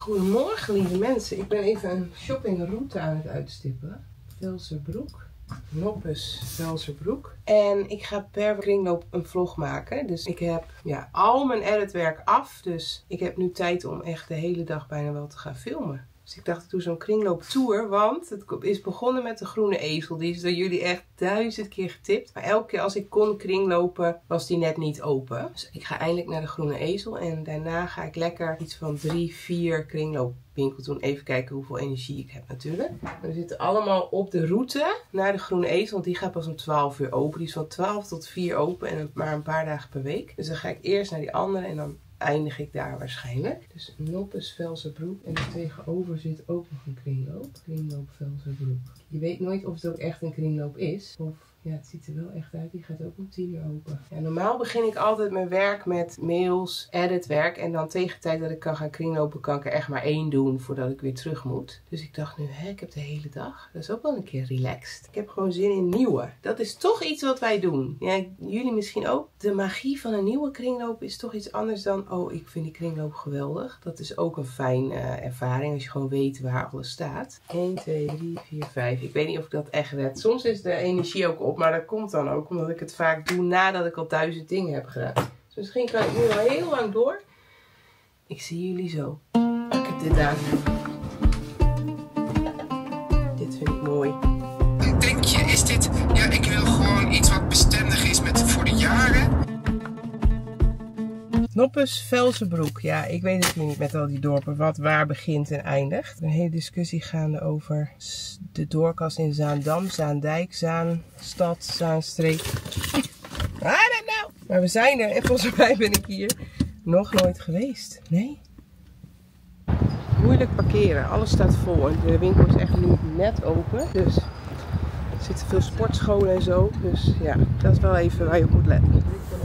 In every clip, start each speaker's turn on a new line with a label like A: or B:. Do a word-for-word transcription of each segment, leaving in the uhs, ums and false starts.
A: Goedemorgen lieve mensen, ik ben even een shoppingroute aan het uitstippelen. Velzerbroek, Noppes Velzerbroek. En ik ga per kringloop een vlog maken. Dus ik heb ja, al mijn editwerk af. Dus ik heb nu tijd om echt de hele dag bijna wel te gaan filmen. Dus ik dacht, ik doe zo'n kringlooptour, want het is begonnen met de groene ezel. Die is door jullie echt duizend keer getipt. Maar elke keer als ik kon kringlopen, was die net niet open. Dus ik ga eindelijk naar de groene ezel. En daarna ga ik lekker iets van drie, vier kringloopwinkels doen. Even kijken hoeveel energie ik heb natuurlijk. We zitten allemaal op de route naar de groene ezel. Want die gaat pas om twaalf uur open. Die is van twaalf tot vier open en maar een paar dagen per week. Dus dan ga ik eerst naar die andere en dan eindig ik daar waarschijnlijk. Dus Noppes Velzerbroek. En er tegenover zit ook nog een kringloop. Kringloop Velzerbroek. Je weet nooit of het ook echt een kringloop is. Of ja, het ziet er wel echt uit. Die gaat ook om tien uur open. Ja, normaal begin ik altijd mijn werk met mails, editwerk. En dan tegen de tijd dat ik kan gaan kringlopen, kan ik er echt maar één doen voordat ik weer terug moet. Dus ik dacht nu, hè, ik heb de hele dag. Dat is ook wel een keer relaxed. Ik heb gewoon zin in nieuwe. Dat is toch iets wat wij doen. Ja, jullie misschien ook. De magie van een nieuwe kringloop is toch iets anders dan, oh, ik vind die kringloop geweldig. Dat is ook een fijne uh, ervaring als je gewoon weet waar alles staat. één, twee, drie, vier, vijf. Ik weet niet of ik dat echt red. Soms is de energie ook op. Maar dat komt dan ook omdat ik het vaak doe nadat ik al duizend dingen heb gedaan. Dus misschien kan ik nu al heel lang door. Ik zie jullie zo. Ik heb dit aan. Dit vind ik mooi.
B: Denk je, is dit... Ja, ik wil gewoon iets wat bestendig is met, voor de jaren.
A: Noppes Velzerbroek. Ja, ik weet het niet met al die dorpen wat waar begint en eindigt. Een hele discussie gaande over de doorkas in Zaandam, Zaandijk, Zaanstad, Zaanstreek. I don't know. Maar we zijn er en volgens mij ben ik hier nog nooit geweest. Nee. Moeilijk parkeren. Alles staat vol. En de winkel is echt nu net open. Dus er zitten veel sportscholen en zo. Dus ja, dat is wel even waar je op moet letten.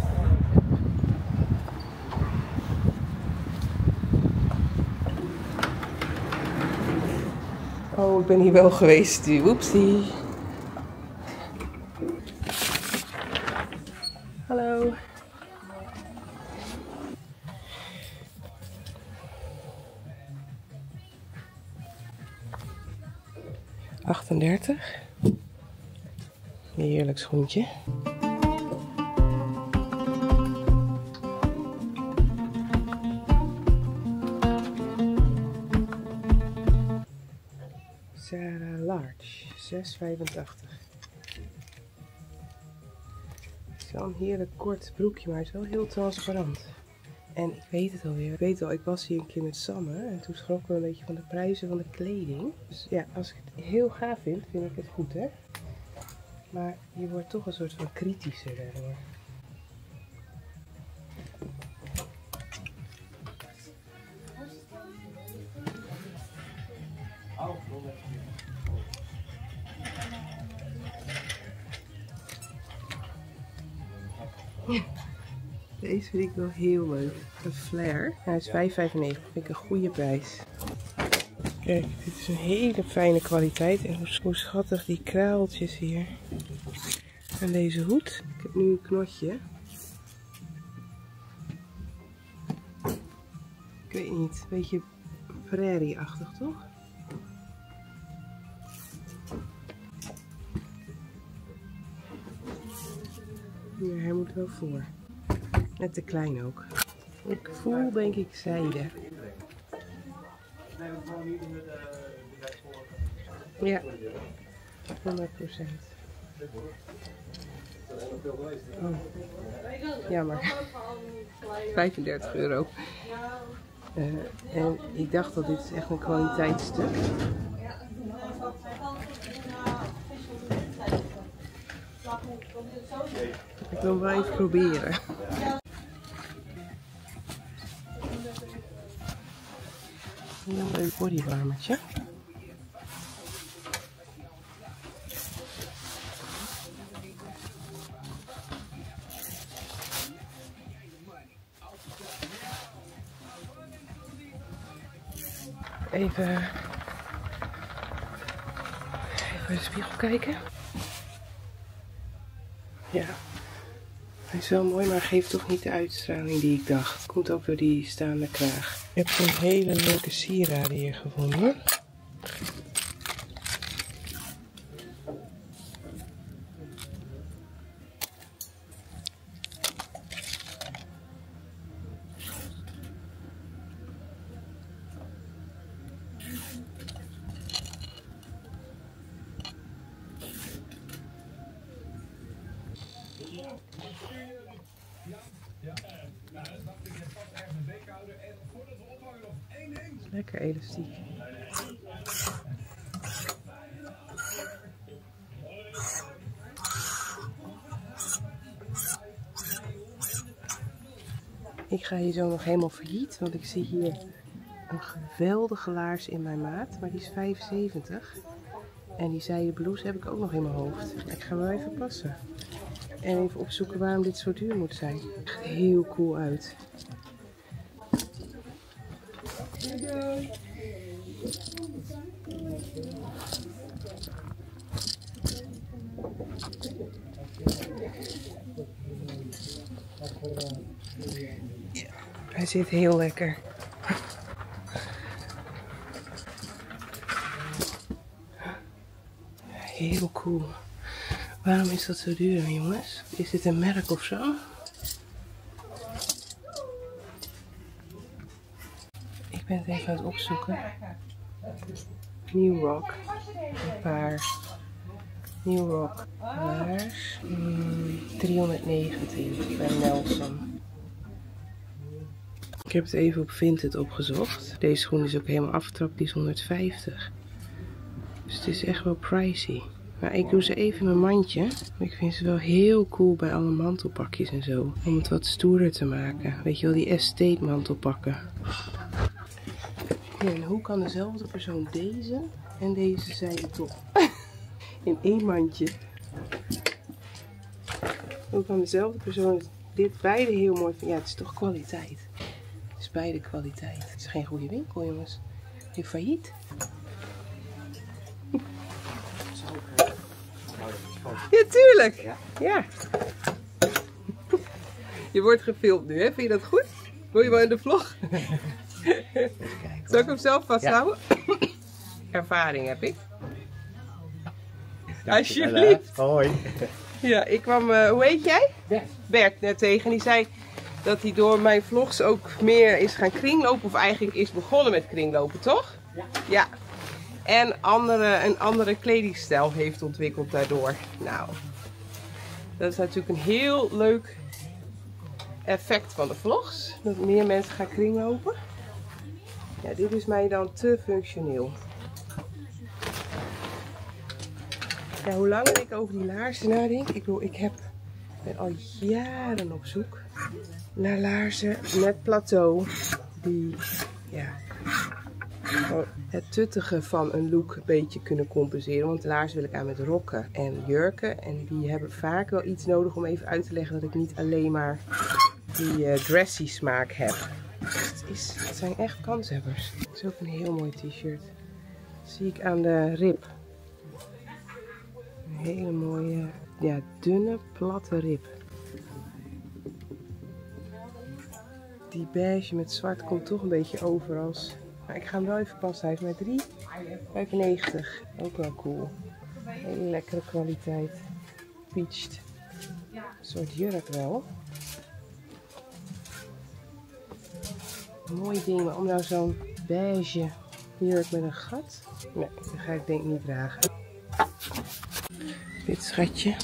A: Oh, ik ben hier wel geweest. Oepsie. Hallo. achtendertig. Heerlijk schoentje. Sarah Large, zes vijfentachtig. Het is wel een heerlijk kort broekje, maar het is wel heel transparant. En ik weet het alweer. Ik weet al, ik was hier een keer met Samme en toen schrok ik wel een beetje van de prijzen van de kleding. Dus ja, als ik het heel gaaf vind, vind ik het goed, hè. Maar je wordt toch een soort van kritischer daardoor. Deze vind ik wel heel leuk. Een flare. Hij is vijf vijfennegentig. Vind ik een goede prijs. Kijk, dit is een hele fijne kwaliteit. En hoe schattig die kraaltjes hier. En deze hoed. Ik heb nu een knotje. Ik weet niet. Een beetje prairie-achtig, toch? Ja, hij moet wel voor. Net te klein ook. Ik voel denk ik zijde. Ja, honderd procent. Oh. Jammer. vijfendertig euro. Uh, en ik dacht dat dit is echt een kwaliteitsstuk. Ik wil wel even proberen. Een leuk bodywarmertje. Even, even in de spiegel kijken. Ja, hij is wel mooi, maar geeft toch niet de uitstraling die ik dacht. Komt ook door die staande kraag. Ik heb zo'n hele leuke sieraden hier gevonden. Lekker elastiek. Ik ga hier zo nog helemaal failliet, want ik zie hier een geweldige laars in mijn maat, maar die is vijfenzeventig. En die zijden blouse heb ik ook nog in mijn hoofd. Ik ga wel even passen. En even opzoeken waarom dit zo duur moet zijn. Echt heel cool uit. Ja, hij zit heel lekker. Heel cool. Waarom is dat zo duur dan, jongens? Is dit een merk of zo? Ik ben het even aan het opzoeken. New Rock. Een paar. New Rock. Laars. Hmm, driehonderdnegentien bij Nelson. Ik heb het even op Vinted opgezocht. Deze schoen is ook helemaal afgetrapt. Die is honderdvijftig. Dus het is echt wel pricey. Maar ik doe ze even in mijn mandje. Ik vind ze wel heel cool bij alle mantelpakjes en zo. Om het wat stoerder te maken. Weet je wel, die estate mantelpakken. Ja, en hoe kan dezelfde persoon deze en deze zijde top in één mandje? Hoe kan dezelfde persoon dit beide heel mooi vinden? Ja, het is toch kwaliteit. Het is beide kwaliteit. Het is geen goede winkel, jongens. Je failliet. Ja, tuurlijk. Ja. Ja. Je wordt gefilmd nu, hè? Vind je dat goed? Wil je wel in de vlog? Zal ik hem zelf vasthouden? Ja. Ervaring heb ik. Alsjeblieft.
C: Hoi.
A: Ja, ik kwam, uh, hoe heet jij?
C: Bert.
A: Bert net tegen. Die zei dat hij door mijn vlogs ook meer is gaan kringlopen. Of eigenlijk is begonnen met kringlopen, toch?
C: Ja.
A: Ja. En andere, een andere kledingstijl heeft ontwikkeld daardoor. Nou, dat is natuurlijk een heel leuk effect van de vlogs. Dat meer mensen gaan kringlopen. Ja, dit is mij dan te functioneel. Ja, hoe langer ik over die laarzen nadenk. Ik bedoel, ik heb, ben al jaren op zoek naar laarzen met plateau. Die, ja, het tuttige van een look een beetje kunnen compenseren. Want de laarzen wil ik aan met rokken en jurken. En die hebben vaak wel iets nodig om even uit te leggen dat ik niet alleen maar die uh, dressy smaak heb. Het, is, het zijn echt kanshebbers. Het is ook een heel mooi t-shirt. Dat zie ik aan de rib. Een hele mooie, ja, dunne, platte rib. Die beige met zwart komt toch een beetje over als... Maar ik ga hem wel even passen. Hij heeft maar drie vijfennegentig. Ook wel cool. Hele lekkere kwaliteit. Peached. Een soort jurk wel. Mooi ding, maar om nou zo'n beige jurk met een gat? Nee, dat ga ik denk ik niet dragen. Dit schatje.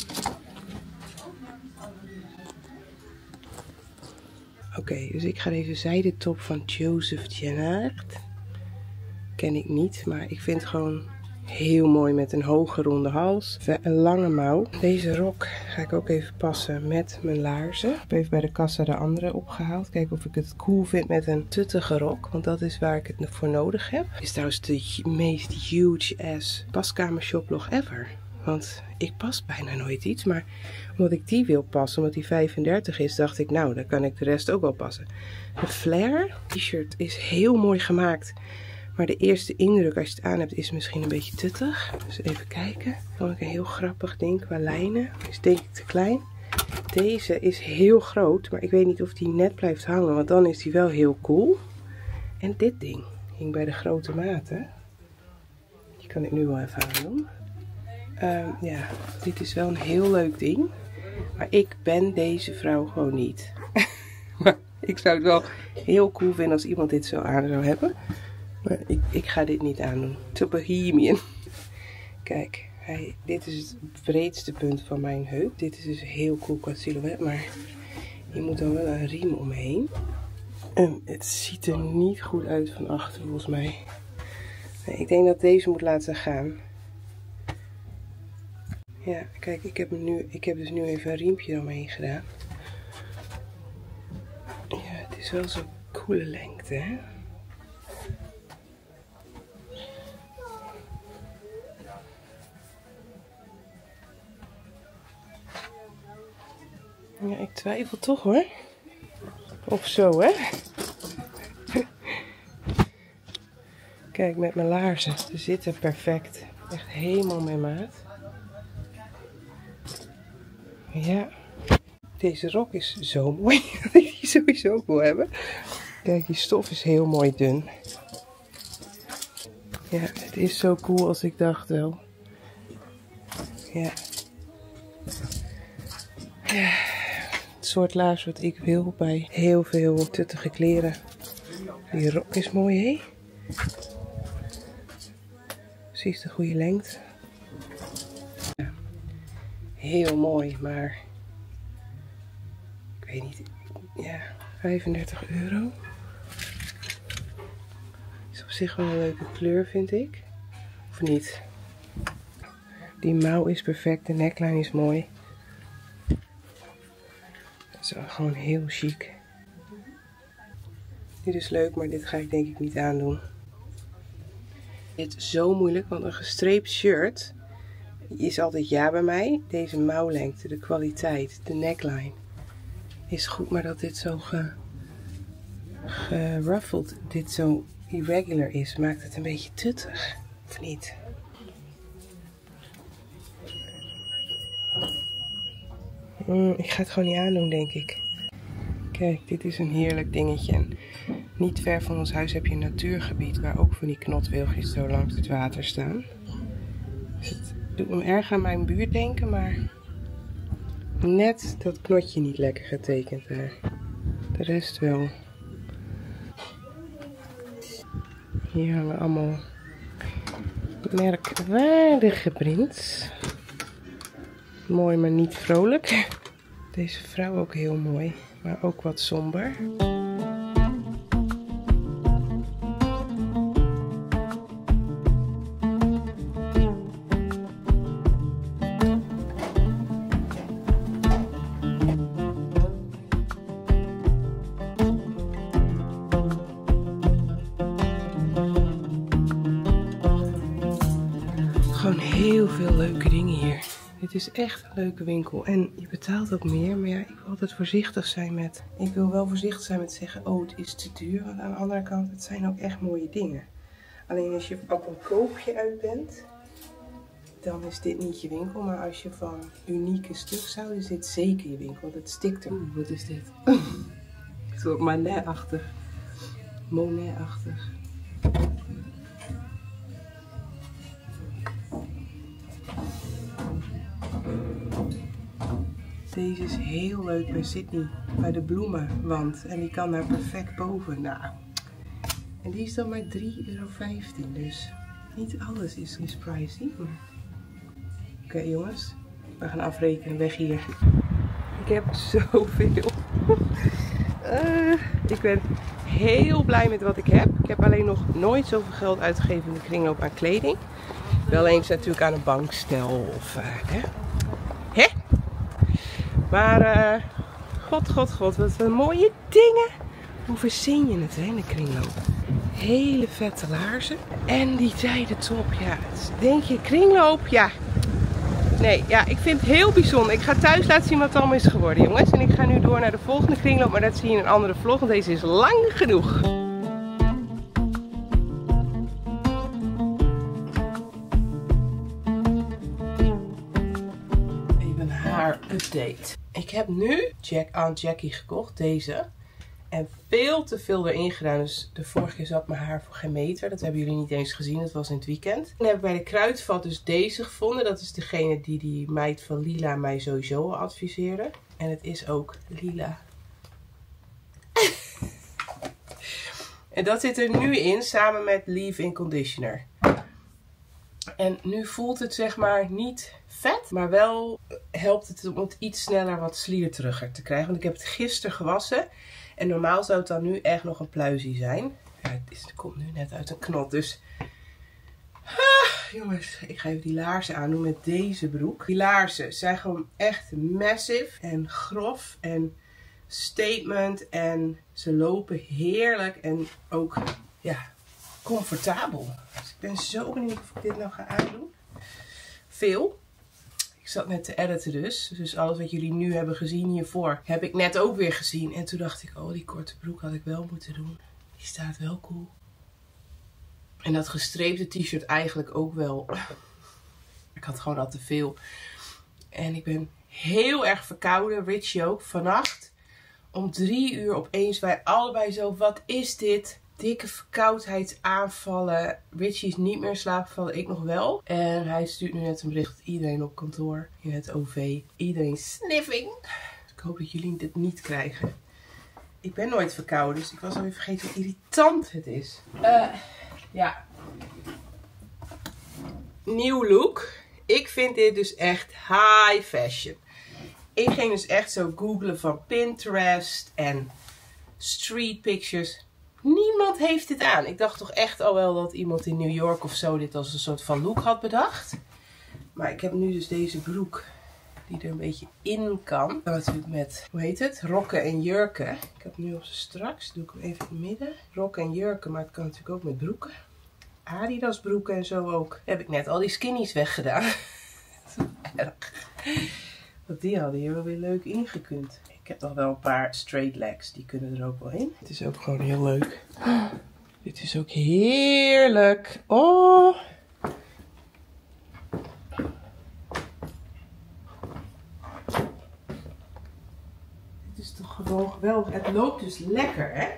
A: Oké, okay, dus ik ga deze zijde top van Joseph Jannard. Ken ik niet, maar ik vind het gewoon heel mooi met een hoge ronde hals. Een lange mouw. Deze rok ga ik ook even passen met mijn laarzen. Ik heb even bij de kassa de andere opgehaald. Kijken of ik het cool vind met een tuttige rok. Want dat is waar ik het voor nodig heb. Dit is trouwens de meest huge ass paskamer shoplog ever. Want ik pas bijna nooit iets. Maar omdat ik die wil passen, omdat die vijfendertig is, dacht ik, nou, dan kan ik de rest ook wel passen. De flare t-shirt is heel mooi gemaakt. Maar de eerste indruk als je het aan hebt is misschien een beetje tuttig. Dus even kijken. Vond ik een heel grappig ding qua lijnen. Is denk ik te klein. Deze is heel groot, maar ik weet niet of die net blijft hangen. Want dan is die wel heel cool. En dit ding hing bij de grote maten. Je kan dit nu wel even aandoen. Um, ja, dit is wel een heel leuk ding. Maar ik ben deze vrouw gewoon niet. Maar ik zou het wel heel cool vinden als iemand dit zo aan zou hebben. Maar ik, ik ga dit niet aandoen. Te bohemian. Kijk, hij, dit is het breedste punt van mijn heup. Dit is dus heel cool qua silhouet. Maar hier moet dan wel een riem omheen. En het ziet er niet goed uit van achter volgens mij. Nee, ik denk dat deze moet laten gaan. Ja, kijk, ik heb, nu, ik heb dus nu even een riempje eromheen gedaan. Ja, het is wel zo'n coole lengte, hè. Ja, ik twijfel toch hoor. Of zo, hè. Kijk, met mijn laarzen. Ze zitten perfect. Echt helemaal mijn maat. Ja. Deze rok is zo mooi. Dat ik die sowieso ook wil hebben. Kijk, die stof is heel mooi dun. Ja, het is zo cool als ik dacht wel. Ja. Ja. Het soort laars wat ik wil bij heel veel tuttige kleren. Die rok is mooi, hè? Precies de goede lengte. Ja. Heel mooi, maar ik weet niet. Ja, vijfendertig euro. Is op zich wel een leuke kleur, vind ik. Of niet? Die mouw is perfect, de neckline is mooi. Dat is gewoon heel chic. Dit is leuk, maar dit ga ik denk ik niet aandoen. Het is zo moeilijk, want een gestreept shirt is altijd ja bij mij. Deze mouwlengte, de kwaliteit, de neckline is goed, maar dat dit zo ge, geruffeld, dit zo irregular is, maakt het een beetje tuttig, of niet? Mm, ik ga het gewoon niet aandoen, denk ik. Kijk, dit is een heerlijk dingetje. En niet ver van ons huis heb je een natuurgebied waar ook van die knotwilgjes zo langs het water staan. Dus het doet me erg aan mijn buurt denken, maar net dat knotje niet lekker getekend daar. De rest wel. Hier hangen allemaal merkwaardige prints. Mooi, maar niet vrolijk. Deze vrouw ook heel mooi, maar ook wat somber. Gewoon heel veel leuke dingen hier. Dit is echt een leuke winkel. En je betaalt ook meer. Maar ja, ik wil altijd voorzichtig zijn met... Ik wil wel voorzichtig zijn met zeggen, oh, het is te duur. Want aan de andere kant, het zijn ook echt mooie dingen. Alleen als je op een koopje uit bent, dan is dit niet je winkel. Maar als je van unieke stuks houdt, is dit zeker je winkel. Want het stikt er. Oeh, wat is dit? Een soort Monet-achtig. Monet-achtig. Deze is heel leuk bij Sydney, bij de bloemenwand. En die kan daar perfect boven. Nou. En die is dan maar drie euro vijftien. Dus niet alles is, is pricey. Oké okay, jongens, we gaan afrekenen. Weg hier. Ik heb zoveel. uh, ik ben heel blij met wat ik heb. Ik heb alleen nog nooit zoveel geld uitgegeven in de kringloop aan kleding. Wel eens natuurlijk aan een bankstel of... Uh, hè? Hè? Maar, uh, god, god, god, wat een mooie dingen. Hoe verzin je het, hè, in de kringloop? Hele vette laarzen. En die zijden top, ja. Denk je, kringloop? Ja. Nee, ja, ik vind het heel bijzonder. Ik ga thuis laten zien wat het allemaal is geworden, jongens. En ik ga nu door naar de volgende kringloop, maar dat zie je in een andere vlog, want deze is lang genoeg. Even haar update. Ik heb nu Jack Aunt Jackie gekocht, deze. En veel te veel erin gedaan. Dus de vorige keer zat mijn haar voor geen meter. Dat hebben jullie niet eens gezien. Dat was in het weekend. En heb ik bij de kruidvat dus deze gevonden. Dat is degene die die meid van Lila mij sowieso adviseerde. En het is ook lila. En dat zit er nu in, samen met leave-in conditioner. En nu voelt het zeg maar niet vet, maar wel helpt het om het iets sneller wat slierteriger te krijgen. Want ik heb het gisteren gewassen. En normaal zou het dan nu echt nog een pluizie zijn. Ja, het, is, het komt nu net uit een knot, dus... Ah, jongens, ik ga even die laarzen aandoen met deze broek. Die laarzen zijn gewoon echt massive en grof en statement. En ze lopen heerlijk en ook, ja, comfortabel. Dus ik ben zo benieuwd of ik dit nou ga aandoen. Veel. Ik zat net te editen dus. Dus alles wat jullie nu hebben gezien hiervoor, heb ik net ook weer gezien. En toen dacht ik, oh, die korte broek had ik wel moeten doen. Die staat wel cool. En dat gestreepte t-shirt eigenlijk ook wel. Ik had gewoon al te veel. En ik ben heel erg verkouden. Richie ook. Vannacht om drie uur opeens wij allebei zo, wat is dit? Dikke verkoudheidsaanvallen. Richie is niet meer slaapgevallen, ik nog wel. En hij stuurt nu net een bericht dat iedereen op kantoor, in het O V, iedereen sniffing. Dus ik hoop dat jullie dit niet krijgen. Ik ben nooit verkouden, dus ik was alweer vergeten hoe irritant het is. Uh, ja. Nieuw look. Ik vind dit dus echt high fashion. Ik ging dus echt zo googlen van Pinterest en street pictures. Niemand heeft dit aan. Ik dacht toch echt al wel dat iemand in New York of zo dit als een soort van look had bedacht. Maar ik heb nu dus deze broek die er een beetje in kan. Dan natuurlijk met, hoe heet het? Rokken en jurken. Ik heb nu op ze straks. Doe ik hem even in het midden. Rokken en jurken, maar het kan natuurlijk ook met broeken. Adidas broeken en zo ook. Heb ik net al die skinnies weggedaan. Dat is erg. Want die hadden hier wel weer leuk ingekund. Ik heb nog wel een paar straight legs. Die kunnen er ook wel in. Het is ook gewoon heel leuk. Oh, dit is ook heerlijk. Oh. Dit is toch gewoon geweldig. Het loopt dus lekker, hè?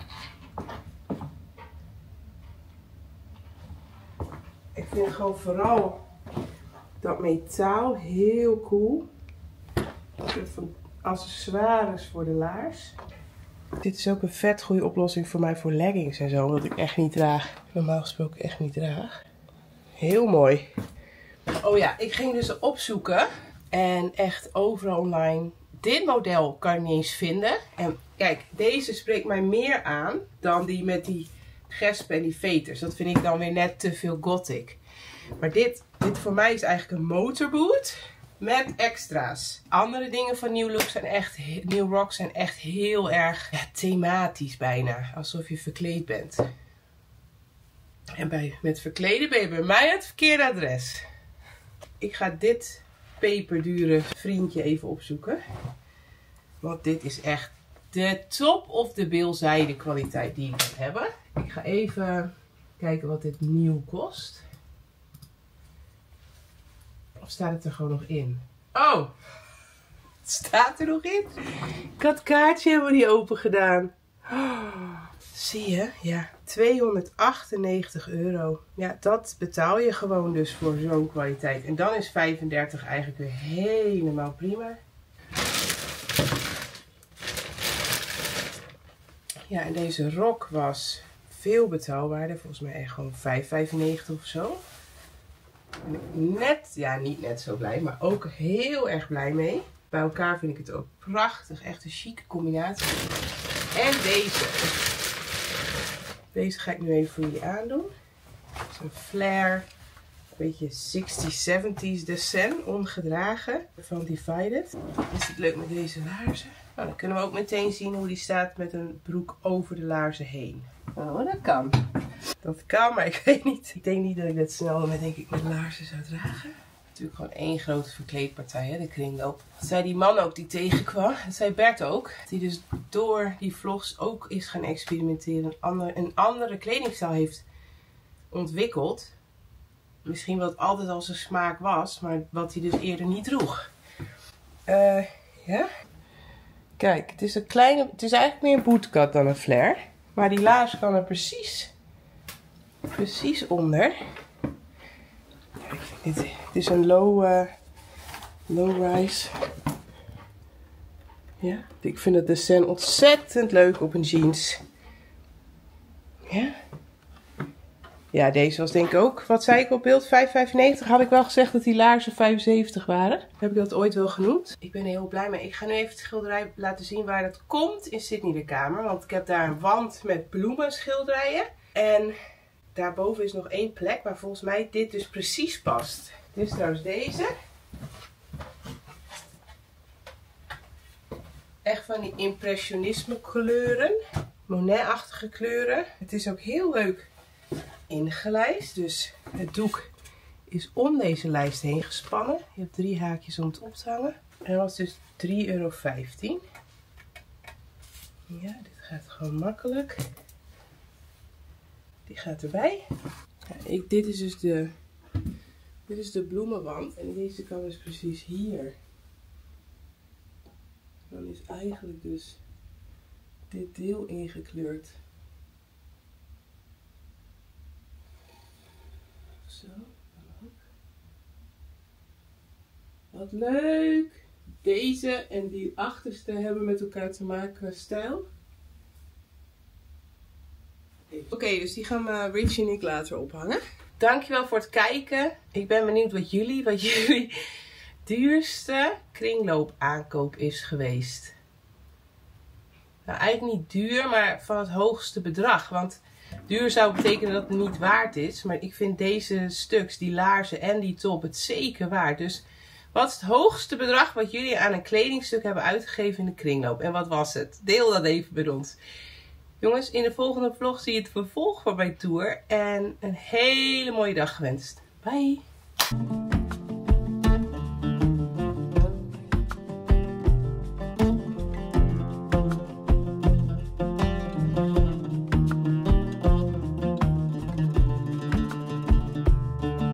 A: Ik vind gewoon vooral dat metaal heel cool. Een soort van accessoires voor de laars. Dit is ook een vet goede oplossing voor mij voor leggings en zo. Omdat ik echt niet draag. Normaal gesproken echt niet draag. Heel mooi. Oh ja, ik ging dus opzoeken. En echt overal online. Dit model kan ik niet eens vinden. En kijk, deze spreekt mij meer aan dan die met die gespen en die veters. Dat vind ik dan weer net te veel gothic. Maar dit, dit voor mij is eigenlijk een motorboot met extra's. Andere dingen van New Look zijn echt, New Rock zijn echt heel erg ja, thematisch bijna. Alsof je verkleed bent. En bij, met verkleden ben je bij mij het verkeerde adres. Ik ga dit peperdure vriendje even opzoeken. Want dit is echt de top of de bilzijde kwaliteit die ik kan hebben. Ik ga even kijken wat dit nieuw kost. Of staat het er gewoon nog in? Oh! Het staat er nog in? Ik had het kaartje helemaal niet open gedaan. Oh, zie je? Ja. tweehonderdachtennegentig euro. Ja, dat betaal je gewoon dus voor zo'n kwaliteit. En dan is vijfendertig eigenlijk weer helemaal prima. Ja, en deze rok was veel betaalbaarder. Volgens mij echt gewoon vijf vijfennegentig of zo. Ben ik net, ja niet net zo blij, maar ook heel erg blij mee. Bij elkaar vind ik het ook prachtig. Echt een chique combinatie. En deze. Deze ga ik nu even voor jullie aandoen. Zo'n flare. Een beetje zestig zeventig decent. Ongedragen. Van Divided. Is het leuk met deze laarzen? Nou, dan kunnen we ook meteen zien hoe die staat met een broek over de laarzen heen. Oh, dat kan. Dat kan, maar ik weet niet. Ik denk niet dat ik dat snel met, denk ik, met laarzen zou dragen. Natuurlijk gewoon één grote verkleedpartij, hè, de kringloop. Dat zei die man ook die tegenkwam. Dat zei Bert ook. Die dus door die vlogs ook is gaan experimenteren. Een andere, een andere kledingstijl heeft ontwikkeld. Misschien wat altijd al zijn smaak was, maar wat hij dus eerder niet droeg. Uh, ja. Kijk, het is een kleine, het is eigenlijk meer een bootcut dan een flare. Maar die laars kan er precies, precies onder. Kijk, dit, dit is een low, uh, low rise. Ja, ik vind het descent ontzettend leuk op een jeans. Ja. Ja, deze was denk ik ook, wat zei ik op beeld, vijf vijfennegentig. Had ik wel gezegd dat die laarzen vijfenzeventig waren. Heb ik dat ooit wel genoemd. Ik ben er heel blij mee. Ik ga nu even het schilderij laten zien waar dat komt in Sydney de kamer. Want ik heb daar een wand met bloemenschilderijen. En daarboven is nog één plek waar volgens mij dit dus precies past. Dit is trouwens deze. Echt van die impressionisme kleuren. Monet-achtige kleuren. Het is ook heel leuk ingelijst. Dus het doek is om deze lijst heen gespannen. Je hebt drie haakjes om het op te hangen. En dat was dus drie euro vijftien. Ja, dit gaat gewoon makkelijk. Die gaat erbij. Ja, ik, dit is dus de, dit is de bloemenwand. En deze kan dus precies hier. Dan is eigenlijk dus dit deel ingekleurd. Zo, dan ook. Wat leuk! Deze en die achterste hebben met elkaar te maken stijl. Oké, okay, dus die gaan uh, Richie en ik later ophangen. Dankjewel voor het kijken. Ik ben benieuwd wat jullie, wat jullie duurste kringloopaankoop is geweest. Nou, eigenlijk niet duur, maar van het hoogste bedrag. Want duur zou betekenen dat het niet waard is. Maar ik vind deze stuks, die laarzen en die top, het zeker waard. Dus wat is het hoogste bedrag wat jullie aan een kledingstuk hebben uitgegeven in de kringloop? En wat was het? Deel dat even met ons. Jongens, in de volgende vlog zie je het vervolg van mijn tour. En een hele mooie dag gewenst. Bye!